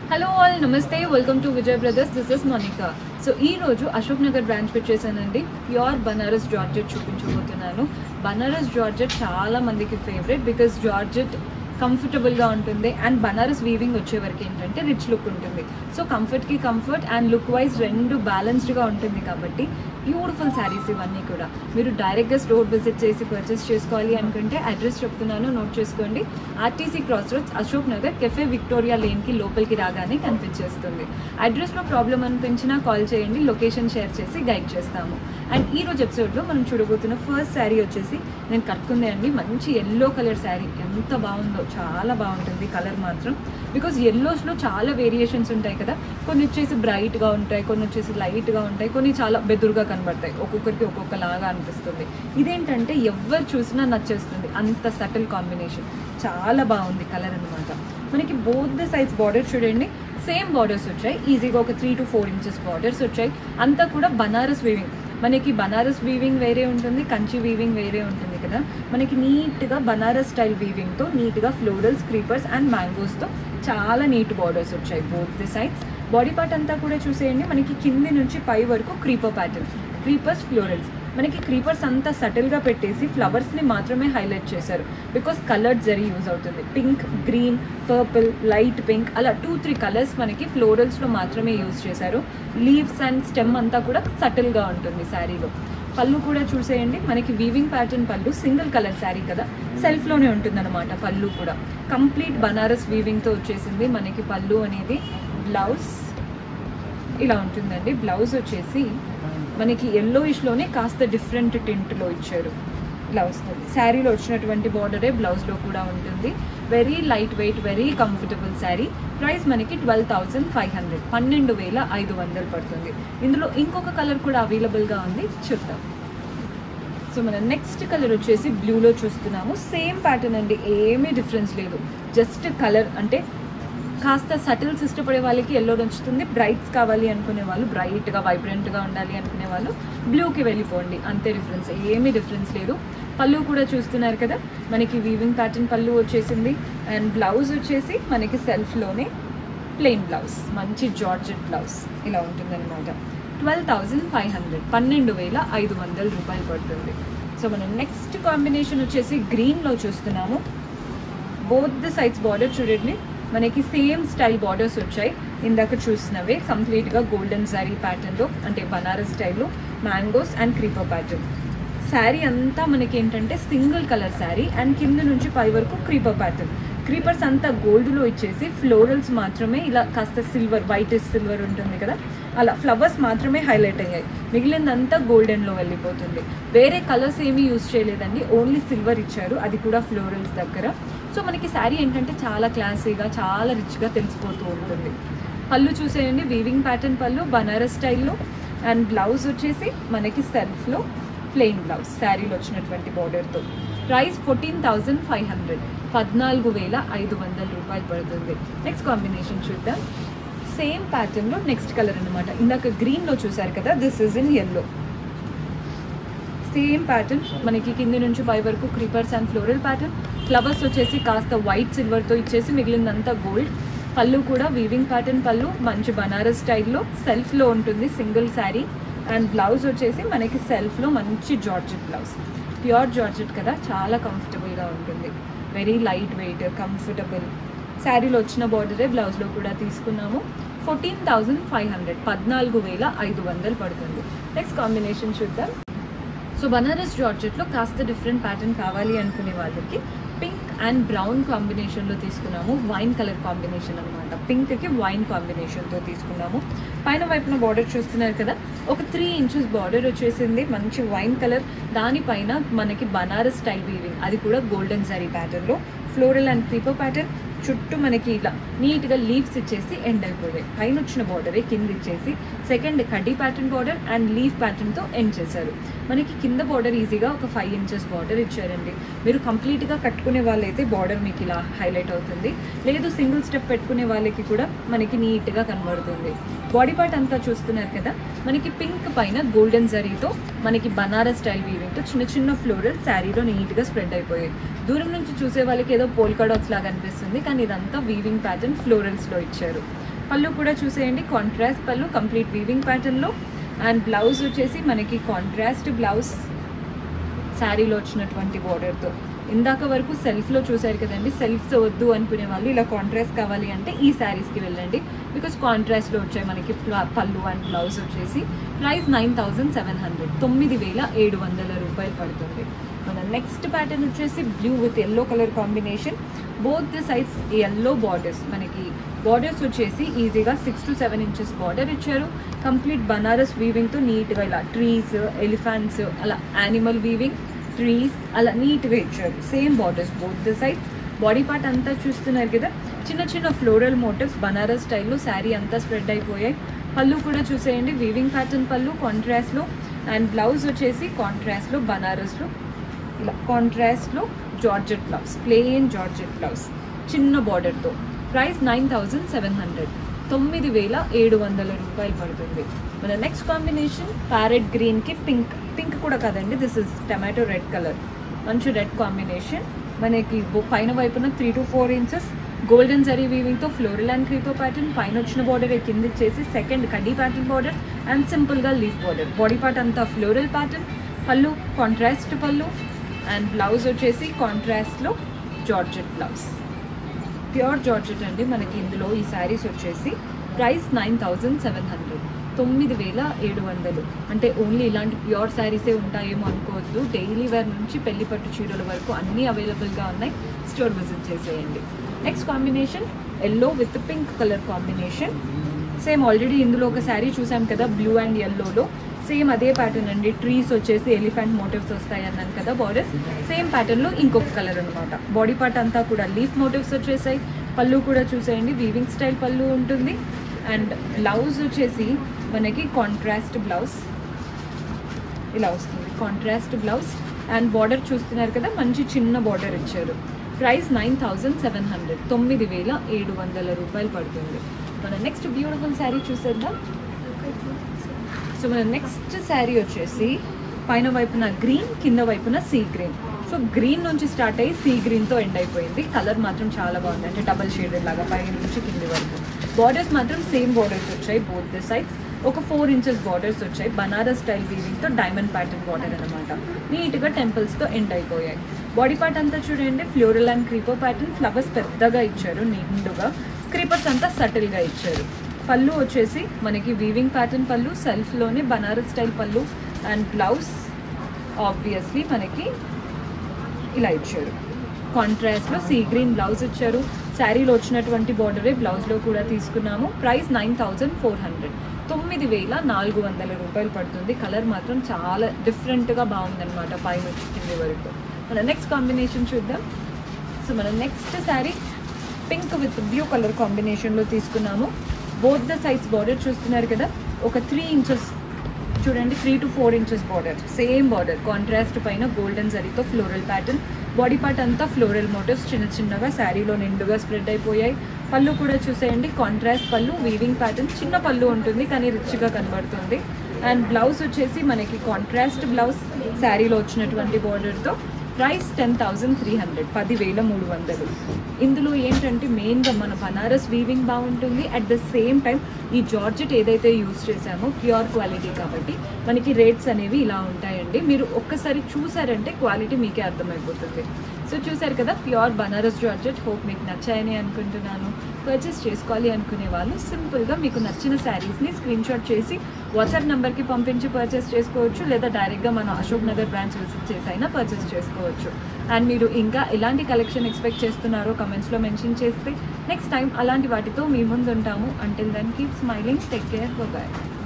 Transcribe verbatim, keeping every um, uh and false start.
Hello all, నమస్తే, welcome to Vijay brothers. This is Monica. So ఈ రోజు అశోక్ నగర్ బ్రాంచ్ వచ్చేసానండి. ప్యూర్ బనారస్ జార్జెట్ చూపించబోతున్నాను. బనారస్ జార్జెట్ చాలా మందికి ఫేవరెట్ బికాస్ జార్జెట్ కంఫర్టబుల్గా ఉంటుంది అండ్ బనారస్ వీవింగ్ వచ్చే వరకు ఏంటంటే రిచ్ లుక్ ఉంటుంది. సో కంఫర్ట్కి కంఫర్ట్ అండ్ లుక్ వైజ్ రెండు బ్యాలెన్స్డ్గా ఉంటుంది కాబట్టి బ్యూటిఫుల్ శారీస్ ఇవన్నీ కూడా. మీరు డైరెక్ట్గా స్టోర్ విజిట్ చేసి పర్చేస్ చేసుకోవాలి అనుకుంటే అడ్రస్ చెప్తున్నాను, నోట్ చేసుకోండి. RTC cross roads, Ashok Nagar, cafe Victoria లేన్కి లోపలికి రాగానే కనిపించేస్తుంది. అడ్రస్లో ప్రాబ్లం అనిపించినా కాల్ చేయండి, లొకేషన్ షేర్ చేసి గైడ్ చేస్తాము. అండ్ ఈ రోజు ఎపిసోడ్లో మనం చూడబోతున్న ఫస్ట్ శారీ వచ్చేసి నేను కట్టుకుందే అండి. మంచి ఎల్లో కలర్ శారీ, ఎంత బాగుందో, చాలా బాగుంటుంది కలర్ మాత్రం. బికాజ్ ఎల్లోస్లో చాలా వేరియేషన్స్ ఉంటాయి కదా, కొన్ని వచ్చేసి బ్రైట్గా ఉంటాయి, కొన్ని వచ్చేసి లైట్గా ఉంటాయి, కొన్ని చాలా బెదురుగా కనబడతాయి, ఒక్కొక్కరికి ఒక్కొక్కలాగా అనిపిస్తుంది. ఇదేంటంటే ఎవరు చూసినా నచ్చేస్తుంది, అంత సటిల్ కాంబినేషన్, చాలా బాగుంది కలర్ అనమాట. మనకి బోత్ ద సైజ్ బార్డర్ చూడండి, సేమ్ బార్డర్స్ వచ్చాయి, ఈజీగా ఒక three to four inches borders వచ్చాయి. అంతా కూడా బనారస్ వీవింగ్. మనకి బనారస్ వీవింగ్ వేరే ఉంటుంది, కంచి వీవింగ్ వేరే ఉంటుంది కదా. మనకి నీట్గా బనారస్ స్టైల్ వీవింగ్తో నీట్గా ఫ్లోరల్స్, క్రీపర్స్ అండ్ మ్యాంగోస్తో చాలా నీట్ బార్డర్స్ వచ్చాయి both the sides. Body part అంతా కూడా చూసేయండి, మనకి కింది నుంచి పై వరకు క్రీపర్ ప్యాటర్న్, క్రీపర్స్, ఫ్లోరల్స్. మనకి క్రీపర్స్ అంతా సటిల్గా పెట్టేసి ఫ్లవర్స్ని మాత్రమే హైలైట్ చేశారు బికాస్ కలర్డ్ జరీ యూజ్ అవుతుంది. Pink, green, purple, light pink, అలా టూ త్రీ కలర్స్ మనకి ఫ్లోరల్స్లో మాత్రమే యూజ్ చేశారు. లీవ్స్ అండ్ స్టెమ్ అంతా కూడా సటిల్గా ఉంటుంది శారీలో. పళ్ళు కూడా చూసేయండి, మనకి వీవింగ్ ప్యాటర్న్ పళ్ళు, సింగిల్ కలర్ శారీ కదా, సెల్ఫ్లోనే ఉంటుంది అనమాట. పళ్ళు కూడా కంప్లీట్ బనారస్ వీవింగ్తో వచ్చేసింది మనకి పళ్ళు అనేది. బ్లౌజ్ ఇలా ఉంటుందండి. బ్లౌజ్ వచ్చేసి మనకి ఎల్లోయిష్లోనే కాస్త డిఫరెంట్ టింట్లో ఇచ్చారు. ఇలా వస్తుంది. శారీలో వచ్చినటువంటి బార్డరే బ్లౌజ్లో కూడా ఉంటుంది. Very light weight, very comfortable sari. Price మనకి ట్వెల్వ్ థౌజండ్ ఫైవ్ హండ్రెడ్ పన్నెండు వేల ఐదు వందలు పడుతుంది. ఇందులో ఇంకొక కలర్ కూడా అవైలబుల్గా ఉంది, చూద్దాం. సో మన నెక్స్ట్ కలర్ వచ్చేసి బ్లూలో చూస్తున్నాము. సేమ్ ప్యాటర్న్ అండి, ఏమీ డిఫరెన్స్ లేదు. జస్ట్ కలర్ అంటే కాస్త సటిల్స్ ఇష్టపడే వాళ్ళకి ఎల్లో నచ్చుతుంది, బ్రైట్స్ కావాలి అనుకునే వాళ్ళు, బ్రైట్గా వైబ్రెంట్గా ఉండాలి అనుకునే వాళ్ళు బ్లూకి వెళ్ళిపోండి, అంతే డిఫరెన్స్, ఏమీ డిఫరెన్స్ లేదు. పళ్ళు కూడా చూస్తున్నారు కదా, మనకి వీవింగ్ ప్యాటర్న్ పళ్ళు వచ్చేసింది. అండ్ బ్లౌజ్ వచ్చేసి మనకి సెల్ఫ్లోనే ప్లెయిన్ బ్లౌజ్, మంచి జార్జెట్ బ్లౌజ్ ఇలా ఉంటుందన్నమాట. ట్వెల్వ్ థౌజండ్ ఫైవ్ హండ్రెడ్ పన్నెండు వేల ఐదు వందల రూపాయలు పడుతుంది. సో మనం నెక్స్ట్ కాంబినేషన్ వచ్చేసి గ్రీన్లో చూస్తున్నాము. బోత్ ద సైడ్స్ బార్డర్ చూడండి, మనకి సేమ్ స్టైల్ బార్డర్స్ వచ్చాయి, ఇందాక చూసినవే కంప్లీట్గా గోల్డెన్ శారీ ప్యాటర్న్లో, అంటే బనారస్ స్టైల్లో mangoes and creeper pattern. Sari అంతా మనకి ఏంటంటే సింగిల్ కలర్ శారీ అండ్ కింద నుంచి పై వరకు క్రీపర్ ప్యాటర్న్. క్రీపర్స్ అంతా గోల్డ్లో ఇచ్చేసి ఫ్లోరల్స్ మాత్రమే ఇలా కాస్త సిల్వర్, వైట్ సిల్వర్ ఉంటుంది కదా, అలా ఫ్లవర్స్ మాత్రమే హైలైట్ అయ్యాయి. మిగిలిందంతా గోల్డెన్లో వెళ్ళిపోతుంది. వేరే కలర్స్ ఏమీ యూజ్ చేయలేదండి, ఓన్లీ సిల్వర్ ఇచ్చారు, అది కూడా ఫ్లోరల్స్ దగ్గర. సో మనకి శారీ ఏంటంటే చాలా క్లాసీగా, చాలా రిచ్గా తెలిసిపోతూ ఉంటుంది. పళ్ళు చూసేయండి, వీవింగ్ ప్యాటర్న్ పళ్ళు బనారస్ స్టైల్లో. అండ్ బ్లౌజ్ వచ్చేసి మనకి సెల్ఫ్లో ప్లెయిన్ బ్లౌజ్, శారీలో వచ్చినటువంటి బార్డర్తో. Price fourteen thousand five hundred పద్నాలుగు వేల ఐదు వందల రూపాయలు పడుతుంది. నెక్స్ట్ కాంబినేషన్ చూద్దాం. సేమ్ ప్యాటర్న్లో నెక్స్ట్ కలర్ అనమాట. ఇందాక గ్రీన్లో చూసారు కదా, this is in yellow. Same pattern, మనకి కింది నుంచి పై వరకు creepers and floral pattern. Flowers వచ్చేసి కాస్త వైట్ సిల్వర్తో ఇచ్చేసి మిగిలిందంతా గోల్డ్. పళ్ళు కూడా వీవింగ్ ప్యాటర్న్ పళ్ళు, మంచి బనారస్ స్టైల్లో, సెల్ఫ్లో ఉంటుంది, సింగిల్ శారీ. అండ్ బ్లౌజ్ వచ్చేసి మనకి సెల్ఫ్లో మంచి జార్జెట్ బ్లౌజ్, ప్యూర్ జార్జెట్ కదా, చాలా కంఫర్టబుల్గా ఉంటుంది. Very light weight, comfortable. శారీలో వచ్చిన బార్డరే బ్లౌజ్లో కూడా తీసుకున్నాము. ఫోర్టీన్ థౌజండ్ ఫైవ్ హండ్రెడ్ పద్నాలుగు వేల ఐదు వందలు పడుతుంది. నెక్స్ట్ కాంబినేషన్ చూద్దాం. సో బనారస్ జార్జెట్లో కాస్త డిఫరెంట్ ప్యాటర్న్ కావాలి అనుకునే వాళ్ళకి పింక్ అండ్ బ్రౌన్ కాంబినేషన్లో తీసుకున్నాము. వైన్ కలర్ కాంబినేషన్ అనమాట, పింక్కి వైన్ కాంబినేషన్తో తీసుకున్నాము. పైన వైపున బార్డర్ చూస్తున్నారు కదా, ఒక త్రీ ఇంచెస్ బార్డర్ వచ్చేసింది, మంచి వైన్ కలర్. దానిపైన మనకి బనారస్ స్టైల్ వీవింగ్, అది కూడా గోల్డెన్ జరీ ప్యాటర్న్లో, ఫ్లోరల్ అండ్ క్రీపర్ ప్యాటర్న్. చుట్టూ మనకి ఇలా నీట్గా లీవ్స్ ఇచ్చేసి ఎండ్ అయిపోయాయి. పైన వచ్చిన బార్డరే కింద ఇచ్చేసి సెకండ్ కడ్డీ ప్యాటర్న్ బార్డర్ అండ్ లీఫ్ ప్యాటర్న్తో ఎండ్ చేశారు. మనకి కింద బార్డర్ ఈజీగా ఒక ఫైవ్ ఇంచెస్ బార్డర్ ఇచ్చారండి. మీరు కంప్లీట్గా కట్టుకునే వాళ్ళైతే బార్డర్ మీకు ఇలా హైలైట్ అవుతుంది, లేదు సింగిల్ స్టెప్ పెట్టుకునే వాళ్ళకి కూడా మనకి నీట్గా కనబడుతుంది. బాడీ పార్ట్ అంతా చూస్తున్నారు కదా, మనకి పింక్ పైన గోల్డెన్ జరీతో మనకి బనారస్ స్టైల్ వీవింగ్తో చిన్న చిన్న ఫ్లోరల్ శారీలో నీట్గా స్ప్రెడ్ అయిపోయాయి. దూరం నుంచి చూసే వాళ్ళకి ఏదో పోల్కా డాట్స్ లాగా అనిపిస్తుంది, కానీ ఇదంతా వీవింగ్ ప్యాటర్న్ ఫ్లోరల్స్లో ఇచ్చారు. పళ్ళు కూడా చూసేయండి, కాంట్రాస్ట్ పళ్ళు కంప్లీట్ వీవింగ్ ప్యాటర్న్లో. అండ్ బ్లౌజ్ వచ్చేసి మనకి కాంట్రాస్ట్ బ్లౌజ్ శారీలో వచ్చినటువంటి బార్డర్తో. ఇందాక వరకు సెల్ఫ్లో చూసారు కదండి, సెల్ఫ్తో వద్దు అనుకునే వాళ్ళు ఇలా కాంట్రాస్ట్ కావాలి అంటే ఈ శారీస్కి వెళ్ళండి, బికాస్ కాంట్రాస్ట్లో వచ్చాయి మనకి పళ్ళు అండ్ బ్లౌజ్ వచ్చేసి. Price nine thousand seven hundred తొమ్మిది వేల ఏడు వందల రూపాయలు పడుతుంది. మన నెక్స్ట్ ప్యాటర్న్ వచ్చేసి blue with yellow colour combination. Both the sides yellow borders, మనకి బార్డర్స్ వచ్చేసి ఈజీగా six to seven inches border ఇచ్చారు. కంప్లీట్ బనారస్ వీవింగ్తో నీట్గా ఇలా ట్రీస్, ఎలిఫెంట్స్, అలా యానిమల్ వీవింగ్, ట్రీస్ అలా నీట్గా ఇచ్చారు. Same borders both the sides. Body part అంతా చూస్తున్నారు కదా, చిన్న చిన్న ఫ్లోరల్ మోటివ్స్ బనారస్ స్టైల్లో శారీ అంతా స్ప్రెడ్ అయిపోయాయి. పళ్ళు కూడా చూసేయండి, వీవింగ్ ప్యాటర్న్ పళ్ళు కాంట్రాస్ట్లో. అండ్ బ్లౌజ్ వచ్చేసి కాంట్రాస్ట్లో బనారస్లో ఇలా కాంట్రాస్ట్లో georgette blouse, plain georgette blouse చిన్న బార్డర్తో. Price nine thousand seven hundred తొమ్మిది వేల ఏడు వందల రూపాయలు పడుతుంది. మన నెక్స్ట్ కాంబినేషన్ ప్యారెట్ గ్రీన్కి పింక్, పింక్ కూడా కాదండి, this is tomato red colour. మంచి రెడ్ కాంబినేషన్. మనకి పైన వైపున three to four inches golden zari వీవింగ్తో ఫ్లోరల్ అండ్ క్రీపో ప్యాటర్న్. పైన వచ్చిన బార్డర్ కింద ఇచ్చేసి సెకండ్ కడ్డీ ప్యాటర్న్ బార్డర్ అండ్ సింపుల్గా లీఫ్ బార్డర్. బాడీ పార్ట్ అంతా ఫ్లోరల్ ప్యాటర్న్. పళ్ళు కాంట్రాస్ట్ పళ్ళు అండ్ బ్లౌజ్ వచ్చేసి కాంట్రాస్ట్లో జార్జెట్ బ్లౌజ్, ప్యూర్ జార్జెట్ అండి మనకి ఇందులో ఈ శారీస్ వచ్చేసి. Price nine thousand seven hundred తొమ్మిది వేల ఏడు వందలు. అంటే ఓన్లీ ఇలాంటి ప్యూర్ శారీసే ఉంటాయేమో అనుకోవద్దు, డైలీ వేర్ నుంచి పెళ్లి పట్టు చీరల వరకు అన్నీ అవైలబుల్గా ఉన్నాయి. స్టోర్ విజిట్ చేసేయండి. Next combination yellow with pink colour combination. Same already ఇందులో ఒక శారీ చూసాం కదా బ్లూ అండ్ ఎల్లోలో, సేమ్ అదే ప్యాటర్న్ అండి. ట్రీస్ వచ్చేసి ఎలిఫెంట్ మోటివ్స్ వస్తాయి అన్నాను కదా బార్డర్స్, సేమ్ ప్యాటర్న్లో ఇంకొక కలర్ అనమాట. బాడీ పార్ట్ అంతా కూడా లీఫ్ మోటివ్స్ వచ్చేసాయి. పళ్ళు కూడా చూసేయండి, వీవింగ్ స్టైల్ పళ్ళు ఉంటుంది. అండ్ బ్లౌజ్ వచ్చేసి మనకి కాంట్రాస్ట్ బ్లౌజ్ ఇలా వస్తుంది, కాంట్రాస్ట్ బ్లౌజ్. అండ్ బార్డర్ చూస్తున్నారు కదా, మంచి చిన్న బార్డర్ ఇచ్చారు. Price nine thousand seven hundred తొమ్మిది వేల ఏడు వందల రూపాయలు పడుతుంది. మన నెక్స్ట్ బ్యూటిఫుల్ శారీ చూసేద్దాం. సో మన నెక్స్ట్ శారీ వచ్చేసి పైన వైపున గ్రీన్, కింద వైపున సీ గ్రీన్. సో గ్రీన్ నుంచి స్టార్ట్ అయ్యి సీ గ్రీన్తో ఎండ్ అయిపోయింది. కలర్ మాత్రం చాలా బాగుంది, అంటే డబల్ షేడెడ్ లాగా పై నుంచి కింది వరకు. బార్డర్స్ మాత్రం సేమ్ బార్డర్స్ వచ్చాయి బోత్ ది సైడ్స్. ఒక ఫోర్ ఇంచెస్ బార్డర్స్ వచ్చాయి. బనారస్ స్టైల్ వీవింగ్తో డైమండ్ ప్యాటర్న్ బార్డర్ అనమాట. నీట్గా టెంపుల్స్తో ఎండ్ అయిపోయాయి. బాడీ పార్ట్ అంతా చూడండి, floral and creeper pattern. Flowers పెద్దగా ఇచ్చారు నిండుగా, క్రీపర్స్ అంతా సటిల్గా ఇచ్చారు. పళ్ళు వచ్చేసి మనకి వీవింగ్ ప్యాటర్న్ పళ్ళు, సెల్ఫ్లోనే బనారస్ స్టైల్ పళ్ళు. అండ్ బ్లౌజ్ ఆబ్వియస్లీ మనకి ఇలా ఇచ్చారు, కాంట్రాస్ట్లో సీ గ్రీన్ బ్లౌజ్ ఇచ్చారు. శారీలో వచ్చినటువంటి బార్డరే బ్లౌజ్లో కూడా తీసుకున్నాము. Price nine thousand four hundred తొమ్మిది వేల నాలుగు వందల రూపాయలు పడుతుంది. కలర్ మాత్రం చాలా డిఫరెంట్గా బాగుందన్నమాట పైన కింది వరకు. మన నెక్స్ట్ కాంబినేషన్ చూద్దాం. సో మన next sari pink with blue colour కాంబినేషన్లో తీసుకున్నాము. బోత్ ద సైడ్స్ బార్డర్ చూస్తున్నారు కదా, ఒక త్రీ ఇంచెస్ చూడండి, three to four inches border, same border contrast పైన గోల్డెన్ జరీతో ఫ్లోరల్ ప్యాటర్న్. బాడీ పార్ట్ అంతా ఫ్లోరల్ మోటివ్స్ చిన్న చిన్నగా శారీలో నిండుగా స్ప్రెడ్ అయిపోయాయి. పళ్ళు కూడా చూసేయండి, కాంట్రాస్ట్ పళ్ళు, వీవింగ్ ప్యాటర్న్. చిన్న పళ్ళు ఉంటుంది కానీ రిచ్గా కనబడుతుంది. అండ్ బ్లౌజ్ వచ్చేసి మనకి కాంట్రాస్ట్ బ్లౌజ్ శారీలో వచ్చినటువంటి బార్డర్తో. Price ten thousand three hundred పదివేల మూడు వందలు. ఇందులో ఏంటంటే మెయిన్గా మన బనారస్ వీవింగ్ బాగుంటుంది. అట్ ద సేమ్ టైం ఈ జార్జెట్ ఏదైతే యూజ్ చేసామో ప్యూర్ క్వాలిటీ కాబట్టి మనకి రేట్స్ అనేవి ఇలా ఉంటాయండి. మీరు ఒక్కసారి చూసారంటే క్వాలిటీ మీకే అర్థమైపోతుంది. సో చూసారు కదా, ప్యూర్ బనారస్ జార్జెట్. హోప్ మీకు నచ్చాయని అనుకుంటున్నాను. పర్చేస్ చేసుకోవాలి అనుకునే వాళ్ళు సింపుల్గా మీకు నచ్చిన శారీస్ని స్క్రీన్ షాట్ చేసి వాట్సాప్ నెంబర్కి పంపించి పర్చేస్ చేసుకోవచ్చు, లేదా డైరెక్ట్గా మన అశోక్ నగర్ బ్రాంచ్ విజిట్ చేసి అయినా పర్చేస్ చేసుకోవచ్చు. అండ్ మీరు ఇంకా ఎలాంటి కలెక్షన్ ఎక్స్పెక్ట్ చేస్తున్నారో కమెంట్స్లో మెన్షన్ చేస్తే నెక్స్ట్ టైం అలాంటి వాటితో మీ ముందు ఉంటాము. Until then keep smiling, take care, by.